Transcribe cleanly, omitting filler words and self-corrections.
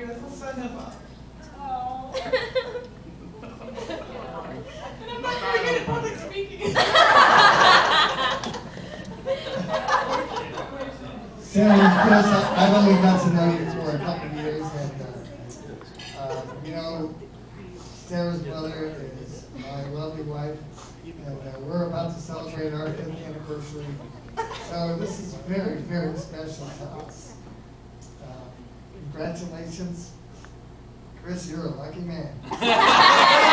beautiful son of a. Oh. And I'm not very good at public speaking. Sarah, Chris, I've only got to know you for a couple of years, and you know, Sarah's mother is my lovely wife, and we're about to celebrate our 5th anniversary. So this is very, very special to us. Congratulations. Chris, you're a lucky man.